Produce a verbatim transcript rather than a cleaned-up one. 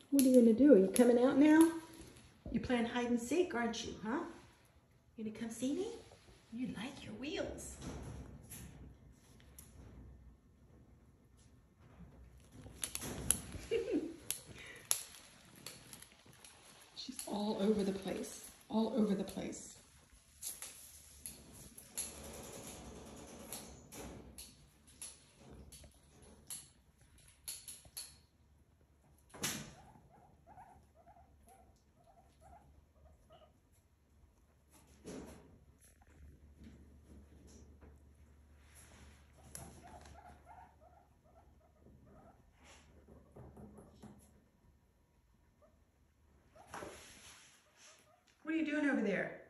What are you gonna do? Are you coming out now? You're playing hide and seek, aren't you, huh? You gonna come see me? You like your wheels. She's all over the place, all over the place. What are you doing over there?